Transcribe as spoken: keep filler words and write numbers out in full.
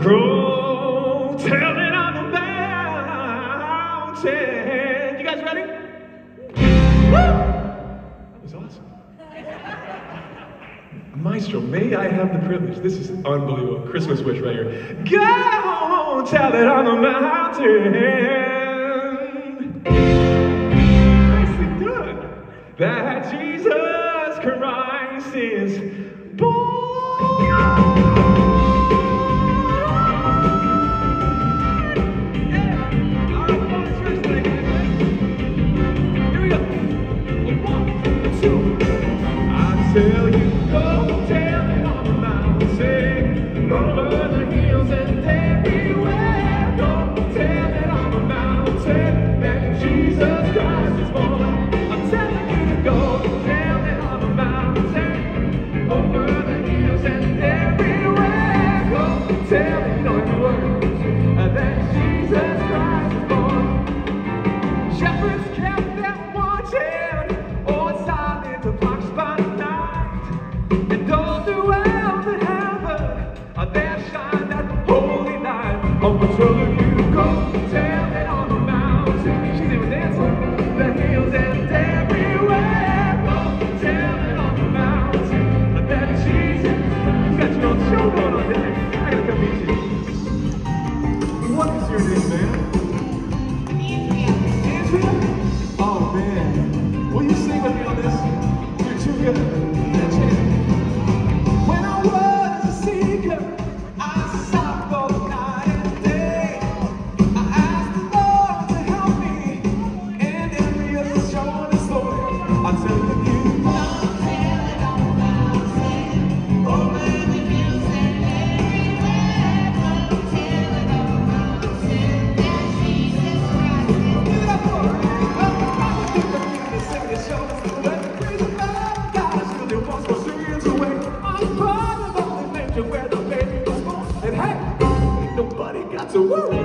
Go tell it on the mountain. You guys ready? Woo! That was awesome. Maestro, may I have the privilege? This is unbelievable. Christmas wish right here. Go tell it on the mountain. Nicely done. That Jesus Christ is born. Tell you, go tell it on the mountain, over the hills and everywhere. Go tell it on the mountain that Jesus Christ is born. I'm telling you to go tell it on the mountain, over the hills and everywhere. Go tell it, you know every word, that Jesus Christ is born. Shepherds kept them watching, all silent and watched by night. And all throughout the heaven, there shine that holy light. Oh, I'm telling you to go tell it on the mountain. She's even dancing. The hills and everywhere. Go tell it on the mountain that Jesus. You got your own show going on today. I gotta come meet you. What is your name, man? Andrea. Andrea? Oh, man. Will you sing with me on this? You're too good. That's it. When I was a seeker, I sought for the night and day. I asked the Lord to help me, and every other show is Lord. I'm telling you, don't tell it on the mountain, over the hills and everywhere. Don't tell it on the mountain that Jesus Christ is born. Give it up for her. I'm the king of sing the show. Let the praise of God, God is really wants for singing away. I'm proud of all the nature where the baby was born. And hey, ain't nobody got to worry.